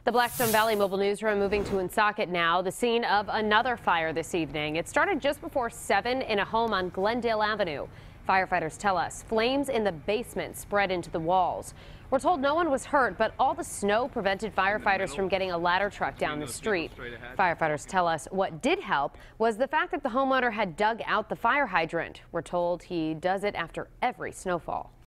The Blackstone Valley Mobile Newsroom moving to Woonsocket now, the scene of another fire this evening. It started just before 7 in a home on Glendale Avenue. Firefighters tell us flames in the basement spread into the walls. We're told no one was hurt, but all the snow prevented firefighters from getting a ladder truck down the street. Firefighters tell us what did help was the fact that the homeowner had dug out the fire hydrant. We're told he does it after every snowfall.